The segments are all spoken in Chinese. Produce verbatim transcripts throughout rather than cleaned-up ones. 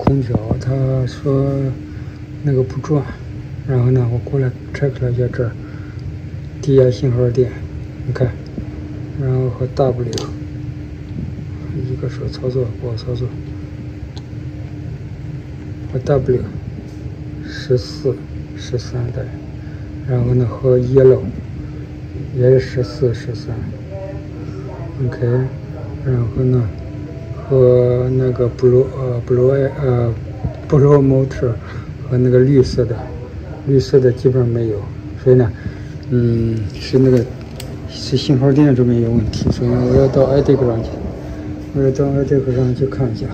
空调，他说那个不转，然后呢，我过来 check 了一下这儿低压信号电，你看，然后和 W 一个手操作不好操作，和 W 十四、十三代，然后呢和 Yellow 也是十四、十三 ，OK， 然后呢。和那个 blue 呃 blue 呃 blue motor 和那个绿色的，绿色的基本上没有，所以呢，嗯，是那个是信号电这边有问题，所以呢，我要到 I D E C 上去，我要到 I D E C 上去看一下。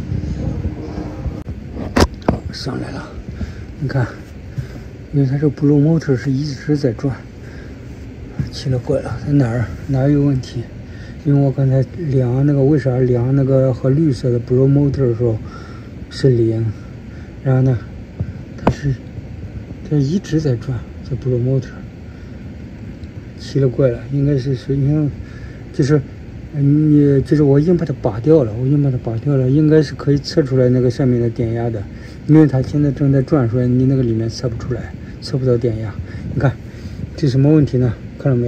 好，上来了，你看，因为它这个 blue motor 是一直在转，奇了怪了，在哪儿哪儿有问题？因为我刚才量那个，为啥量那个和绿色的 blue motor 的时候是零，然后呢，它是它一直在转，这 blue motor， 奇了怪了，应该是是你看，就是你就是我已经把它拔掉了，我已经把它拔掉了，应该是可以测出来那个上面的电压的，因为它现在正在转，所以你那个里面测不出来，测不到电压。你看这什么问题呢？看到没有？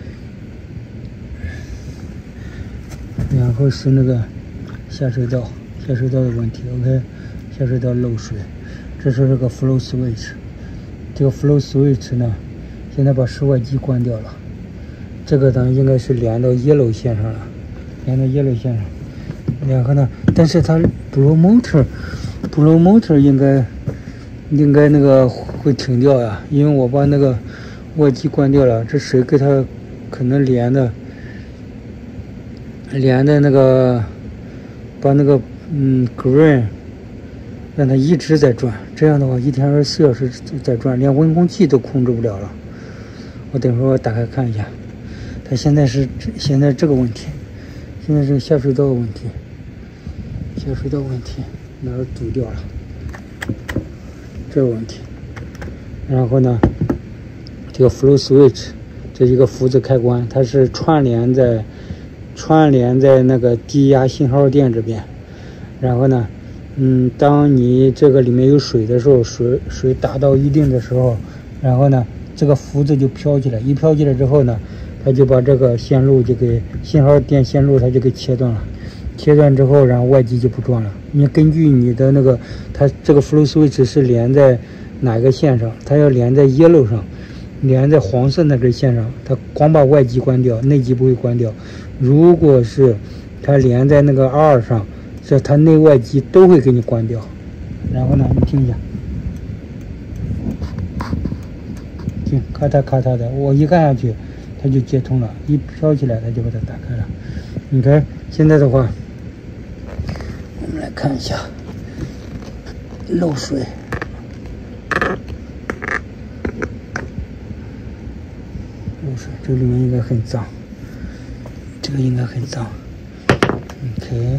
然后是那个下水道，下水道的问题 ，OK， 下水道漏水，这是这个 flow switch， 这个 flow switch 呢，现在把室外机关掉了，这个呢应该是连到 yellow 线上了，连到 yellow 线上，然后呢，但是它 blue motor，blue motor 应该应该那个会停掉呀，因为我把那个外机关掉了，这水给它可能连的。连的那个，把那个嗯 green 让它一直在转，这样的话一天二十四小时在转，连温空气都控制不了了。我等会儿我打开看一下，它现在是现在这个问题，现在是下水道问题，下水道问题哪儿堵掉了，这个问题。然后呢，这个 flow switch 这一个福字开关，它是串联在。串联在那个低压信号电这边，然后呢，嗯，当你这个里面有水的时候，水水达到一定的时候，然后呢，这个福字就飘起来，一飘起来之后呢，它就把这个线路就给信号电线路它就给切断了，切断之后，然后外机就不转了。你根据你的那个，它这个 flow switch 是连在哪个线上？它要连在 yellow 上，连在黄色那根线上，它光把外机关掉，内机不会关掉。如果是它连在那个 R 上，这它内外机都会给你关掉。然后呢，你听一下，听咔嗒咔嗒的，我一按下去，它就接通了，一飘起来它就把它打开了。你看现在的话，我们来看一下漏水。漏水，这里面应该很脏。这个应该很脏 ，OK，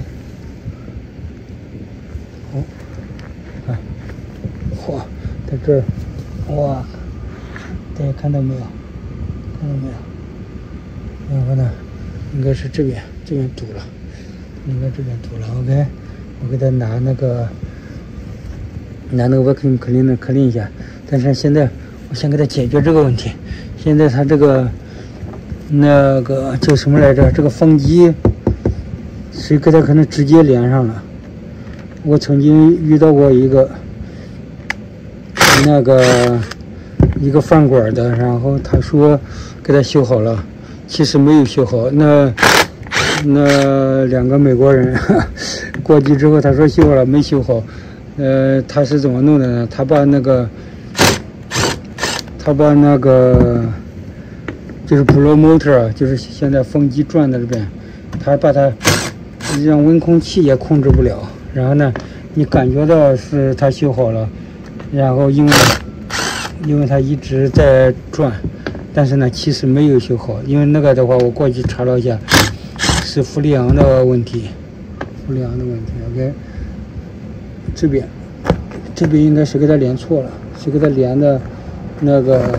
好，看，嚯，在这儿，哇，大家看到没有？看到没有？然后呢，应该是这边，这边堵了，应该这边堵了 ，OK， 我给他拿那个，拿那个 vacuum cleaner clean一下，但是现在我先给他解决这个问题，现在他这个。那个叫什么来着？这个风机，谁给它可能直接连上了？我曾经遇到过一个，那个一个饭馆的，然后他说给他修好了，其实没有修好。那那两个美国人过去之后，他说修好了，没修好。呃，他是怎么弄的呢？他把那个，他把那个。就是 blow motor， 就是现在风机转的这边，它把它让温空气也控制不了。然后呢，你感觉到是它修好了，然后因为因为它一直在转，但是呢，其实没有修好。因为那个的话，我过去查了一下，是氟利昂的问题，氟利昂的问题。OK， 这边这边应该是给它连错了，是给它连的那个。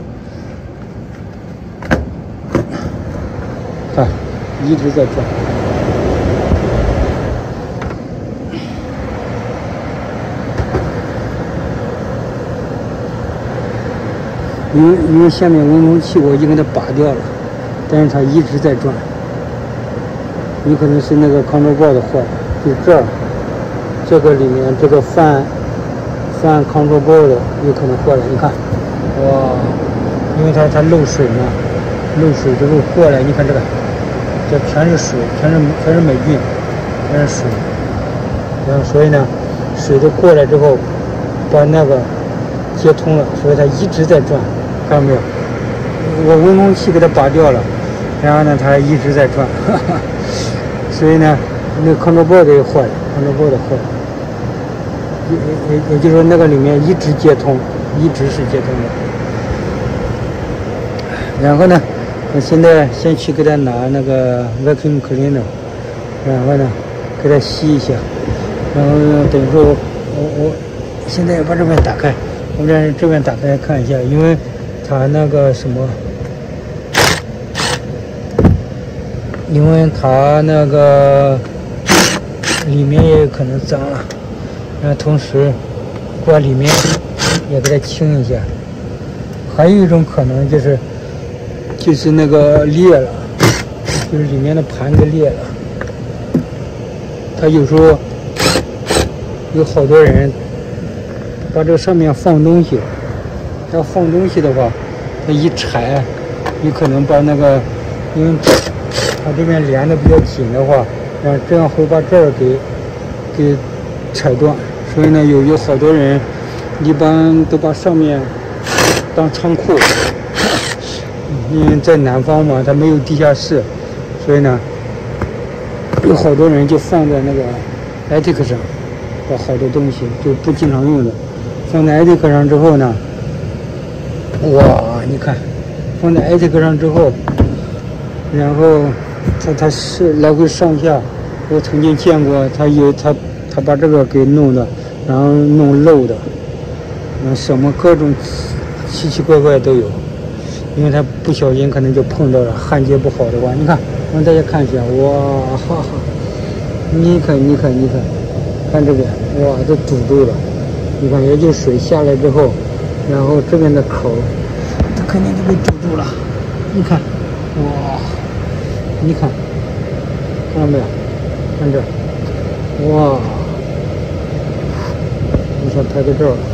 看，一直在转。 因为因为下面温空气我已经给它拔掉了，但是它一直在转，有可能是那个抗震包的坏了，就这儿，这个里面这个翻翻抗震包的有可能坏了，你看，哇，因为它它漏水嘛，漏水之后过来，你看这个，这全是水，全是全是霉菌，全是水，然后所以呢，水都过来之后，把那个接通了，所以它一直在转。看到没有？我温空气给它拔掉了，然后呢，它一直在转，哈哈，所以呢，那抗震包的也坏了，抗震包的坏了，也也也就是说那个里面一直接通，一直是接通的。然后呢，我现在先去给它拿那个 vacuum cleaner， 然后呢，给它吸一下，然后等于说我我我现在要把这边打开，我们这边打开看一下，因为。它那个什么，因为它那个里面也有可能脏了，然后同时把里面也给它清一下。还有一种可能就是就是那个裂了，就是里面的盘子裂了。它有时候有好多人把这个上面放东西。要放东西的话，它一拆，有可能把那个，因为它这边连的比较紧的话，然后这样会把这儿给给拆断。所以呢，有有好多人一般都把上面当仓库，因为在南方嘛，它没有地下室，所以呢，有好多人就放在那个 attic 上，把好多东西就不经常用的，放在 attic 上之后呢。哇，你看，放在 attic 上之后，然后它它是来回上下，我曾经见过，他有他他把这个给弄的，然后弄漏的，嗯，什么各种奇奇怪怪都有，因为他不小心可能就碰到了，焊接不好的话，你看，让大家看一下，哇哈哈，你看你看你看，看这边，哇，都堵住了，你看，也就水下来之后。然后这边的口，它肯定就被堵住了。你看，哇，你看，看到没有？看这，哇，我想拍个照。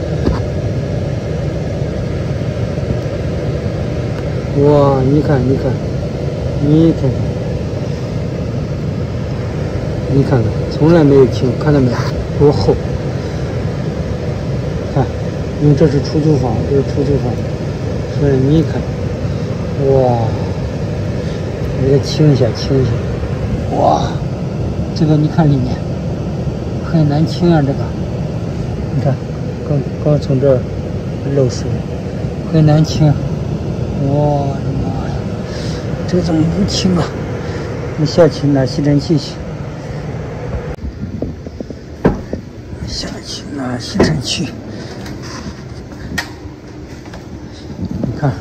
哇，你看，你看，你看，你看看，从来没有清，看到没有？多厚！看。因为这是出租房，这是出租房，所以你看，哇，给它清一下，清一下，哇，这个你看里面很难清啊，这个，你看，刚刚从这儿漏水，很难清，哇，我的妈呀，这怎么不清啊？我下去拿吸尘器去，下去拿吸尘器。看，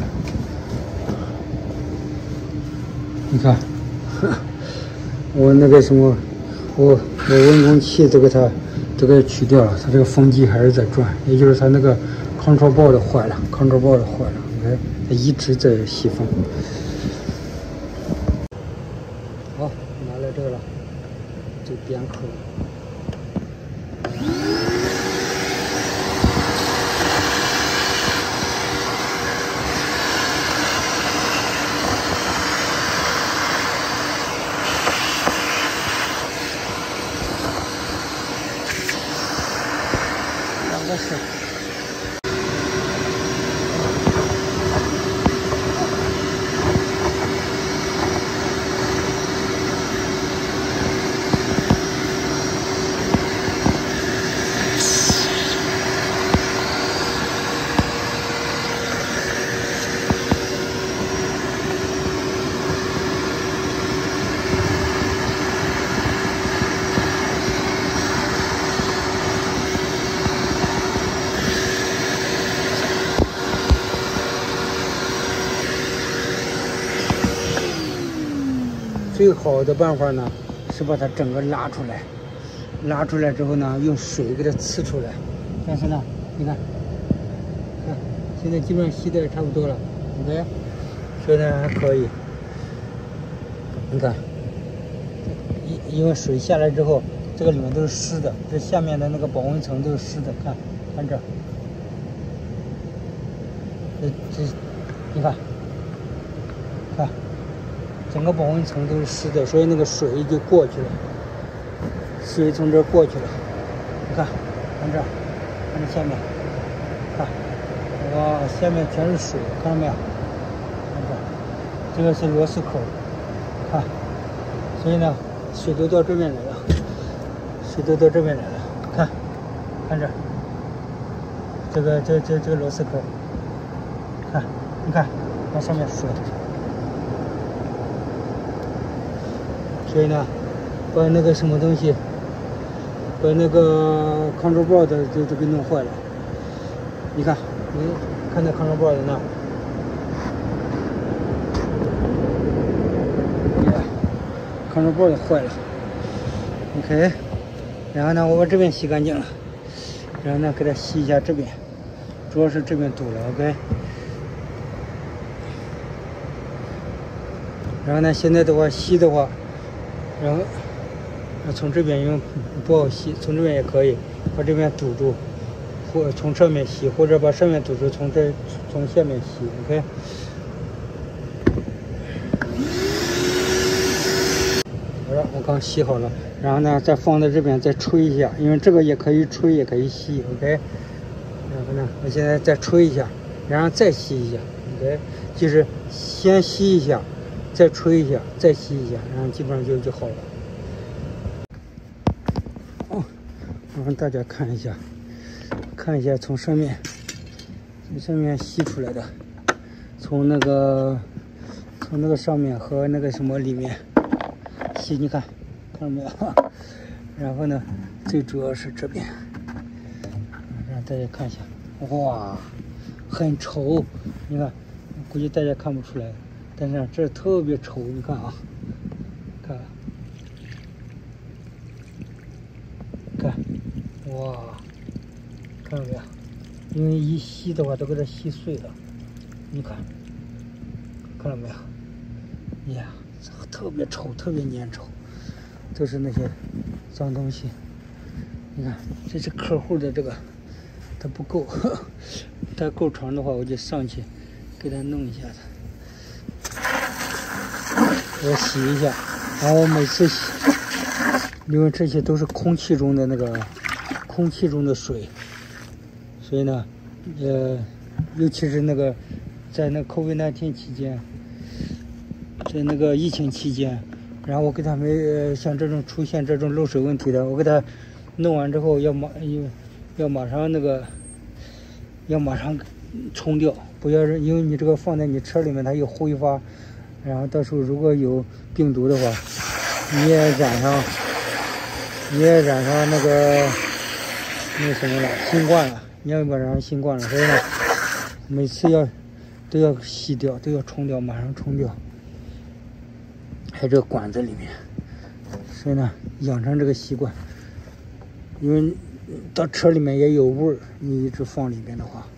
你看，我那个什么，我我温空气都给它都给它取掉了，它这个风机还是在转，也就是它那个抗潮包的坏了，抗潮包的坏了，你看它一直在吸风。好，拿来这个了，这边口。个手。最好的办法呢，是把它整个拉出来，拉出来之后呢，用水给它呲出来。但是呢，你看，看现在基本上吸的也差不多了 ，OK， 所以呢还可以。你看，因因为水下来之后，这个里面都是湿的，这下面的那个保温层都是湿的，看，看这，这这，你看，看，整个保温层都是湿的，所以那个水就过去了，水从这儿过去了，你看，看这儿，看这下面，看，哇，下面全是水，看到没有？看这，这个是螺丝口。看，所以呢，水都到这边来了，水都到这边来了。看，看这，这个这这这个螺丝口，看，你看，看上面水。所以呢，把那个什么东西，把那个 control board 就就给弄坏了。你看，你看那 control board 那。control board 坏了 ，OK， 然后呢，我把这边洗干净了，然后呢，给它洗一下这边，主要是这边堵了 ，OK。然后呢，现在的话吸的话，然后从这边因为不好吸，从这边也可以把这边堵住，或从上面吸，或者把上面堵住，从这从下面吸 ，OK。好了，我刚吸好了，然后呢，再放在这边再吹一下，因为这个也可以吹，也可以吸 ，OK。然后呢，我现在再吹一下，然后再吸一下 ，OK。就是先吸一下，再吹一下，再吸一下，然后基本上就就好了。哦，我让大家看一下，看一下从上面，从上面吸出来的，从那个从那个上面和那个什么里面。吸，你看，看到没有？然后呢，最主要是这边，让大家看一下，哇，很稠，你看，估计大家看不出来，但是这特别稠，你看啊，看，看，哇，看到没有？因为一吸的话都给它吸碎了，你看，看到没有？呀。特别稠，特别粘稠，都是那些脏东西。你看，这是客户的这个，它不够，呵呵它够长的话，我就上去给它弄一下子，我洗一下。然后每次洗，因为这些都是空气中的那个空气中的水，所以呢，呃，尤其是那个在那 COVID 十九 期间。在那个疫情期间，然后我给他们、呃、像这种出现这种漏水问题的，我给他弄完之后要马要要马上那个要马上冲掉，不要因为你这个放在你车里面它有挥发，然后到时候如果有病毒的话，你也染上你也染上那个那什么了新冠了，你要不染上新冠了，所以呢每次要都要洗掉，都要冲掉，马上冲掉。还有这个管子里面，所以呢，养成这个习惯，因为到车里面也有味儿，你一直放里面的话，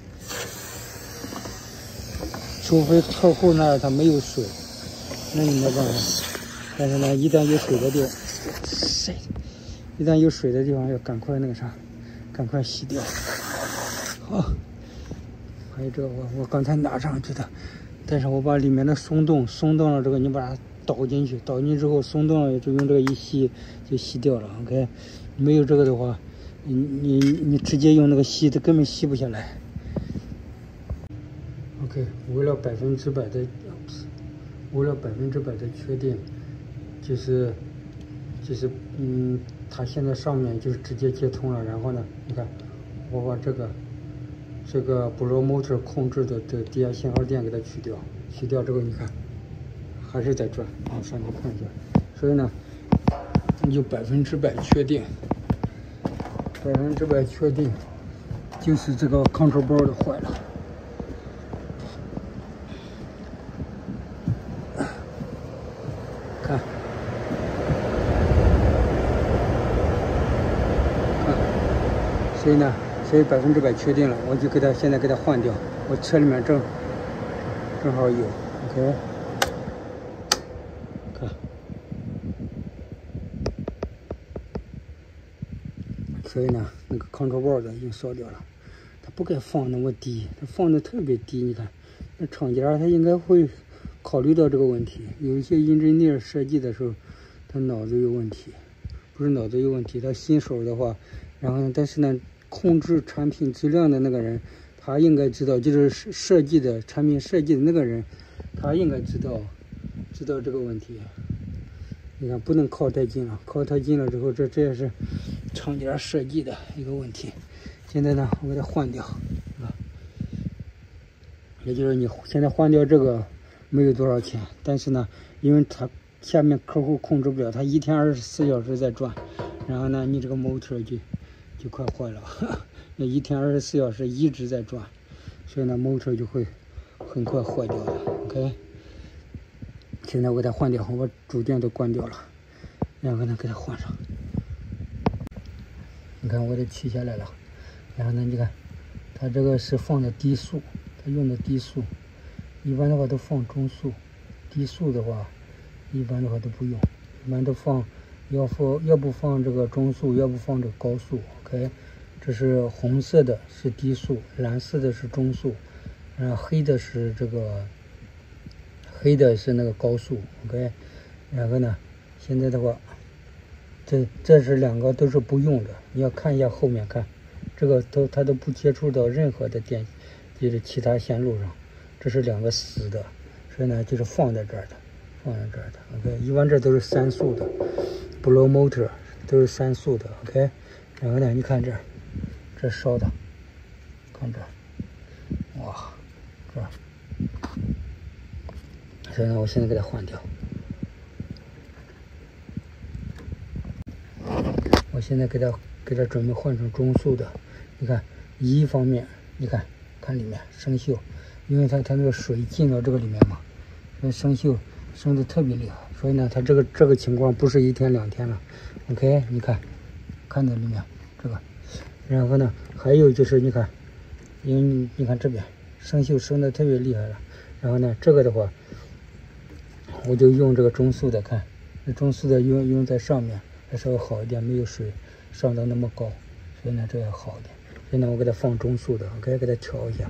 除非客户那儿他没有水，那你没办法。但是呢，一旦有水的地方，一旦有水的地方要赶快那个啥，赶快洗掉。好，还有这个我我刚才拿上去的，但是我把里面的松动松动了这个，你把它。倒进去，倒进去之后松动了，就用这个一吸就吸掉了。OK， 没有这个的话，你你你直接用那个吸，它根本吸不下来。OK， 为了百分之百的，为了百分之百的确定，就是就是嗯，它现在上面就是直接接通了。然后呢，你看，我把这个这个 Blow Motor 控制的的低压信号电给它取掉，取掉之后，你看。还是在转，我上去看一下。所以呢，你就百分之百确定，百分之百确定，就是这个 control board 坏了。看，看，所以呢，所以百分之百确定了，我就给它现在给它换掉。 我车里面正正好有 ，OK， 看，所以呢，那个 control board 已经烧掉了，它不该放那么低，它放的特别低，你看，那厂家他应该会考虑到这个问题，有一些 engineer 设计的时候，他脑子有问题，不是脑子有问题，他新手的话，然后呢，但是呢，控制产品质量的那个人。他应该知道，就是设计的产品设计的那个人，他应该知道，知道这个问题。你看，不能靠太近了，靠太近了之后，这这也是厂家设计的一个问题。现在呢，我给它换掉，啊，也就是你现在换掉这个没有多少钱，但是呢，因为它下面客户控制不了，他一天二十四小时在转，然后呢，你这个 motor 就就快坏了。那一天二十四小时一直在转，所以呢，motor 就会很快坏掉的。OK， 现在我给它换掉，我把主电都关掉了，然后呢给它换上。你看我给取下来了，然后呢，你看它这个是放的低速，它用的低速，一般的话都放中速，低速的话一般的话都不用，一般都放要放要不放这个中速，要不放这个高速。OK。这是红色的是低速，蓝色的是中速，然后黑的是这个黑的是那个高速 ，OK， 然后呢，现在的话，这这是两个都是不用的，你要看一下后面看，这个都它都不接触到任何的电，就是其他线路上，这是两个死的，所以呢就是放在这儿的，放在这儿的 ，OK， 一般这都是三速的 ，blow motor 都是三速的 ，OK， 然后呢你看这儿。这烧的，看这儿，哇，这儿，所以呢，我现在给它换掉。我现在给它给它准备换成中速的。你看，一方面，你看看里面生锈，因为它它那个水进到这个里面嘛，所以生锈生的特别厉害。所以呢，它这个这个情况不是一天两天了。OK， 你看，看到里面这个。然后呢，还有就是你看，因为你你看这边生锈生的特别厉害了。然后呢，这个的话，我就用这个中速的，看，那中速的用用在上面，还稍微好一点，没有水上到那么高，所以呢这样好一点。所以呢，我给它放中速的，我给给它调一下。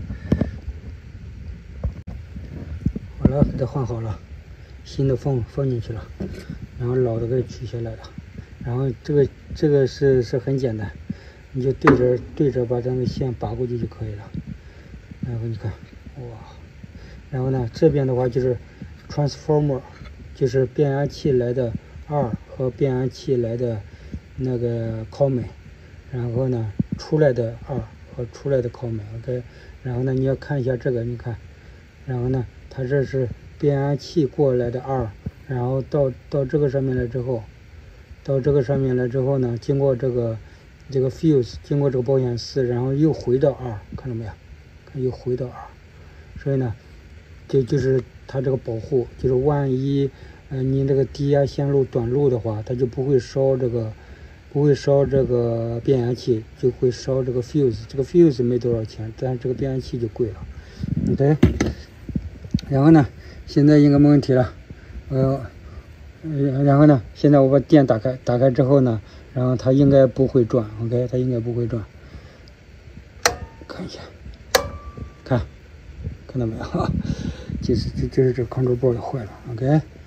好了，给它换好了，新的放放进去了，然后老的给它取下来了。然后这个这个是是很简单。你就对着对着把这个线拔过去就可以了，然后你看，哇，然后呢这边的话就是 transformer， 就是变压器来的二和变压器来的那个 common， 然后呢出来的二和出来的 common，OK， 然后呢你要看一下这个，你看，然后呢它这是变压器过来的二，然后到到这个上面来之后，到这个上面来之后呢，经过这个。这个 fuse 经过这个保险丝，然后又回到二，看到没有？看又回到二，所以呢，这就是它这个保护，就是万一，嗯、呃，你这个低压线路短路的话，它就不会烧这个，不会烧这个变压器，就会烧这个 fuse。这个 fuse 没多少钱，但是这个变压器就贵了。OK， 然后呢，现在应该没问题了。呃，然后呢，现在我把电打开，打开之后呢。然后它应该不会转 ，OK， 它应该不会转。看一下，看，看到没有？就是这，这是这 control board 坏了 ，OK。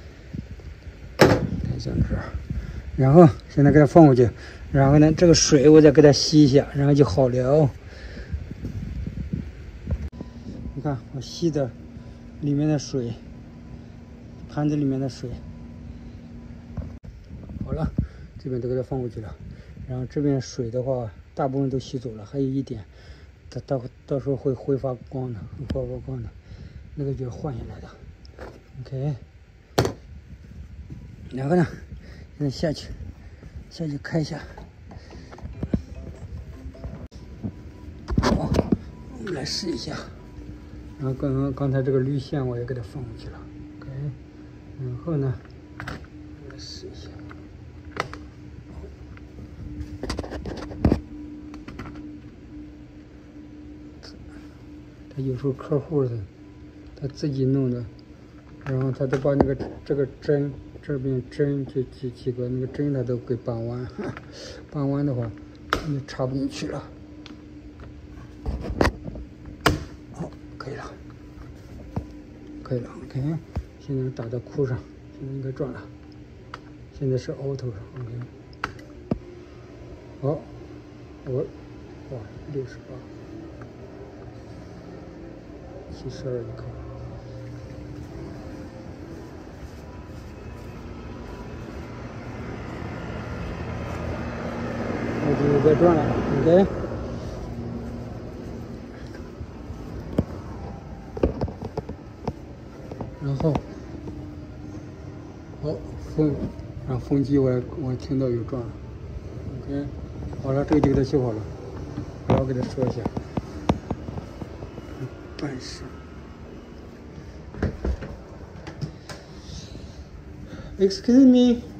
看一下这儿，然后现在给它放过去，然后呢，这个水我再给它吸一下，然后就好了。你看我吸的里面的水，盘子里面的水，好了。这边都给它放过去了，然后这边水的话，大部分都吸走了，还有一点，它到到时候会挥发光的，会发光的，那个就是换下来的 ，OK。然后呢，现在下去，下去开一下。好，我们来试一下。然后刚刚刚才这个滤线我也给它放过去了 ，OK。然后呢，我来试一下。 他有时候客户的，他自己弄的，然后他都把那个这个针这边针这几几个那个针他都给绑完，绑完的话你插不进去了。好，可以了，可以了 ，OK。现在打到库上，现在应该转了。现在是 auto 上 ，OK。好，我哇，六十八。七十二一口，我就该转了 ，OK。然后，好风，然后风机我我听到有转了 ，OK。好了，这个就给它修好了，我要给它说一下。办事。Excuse me.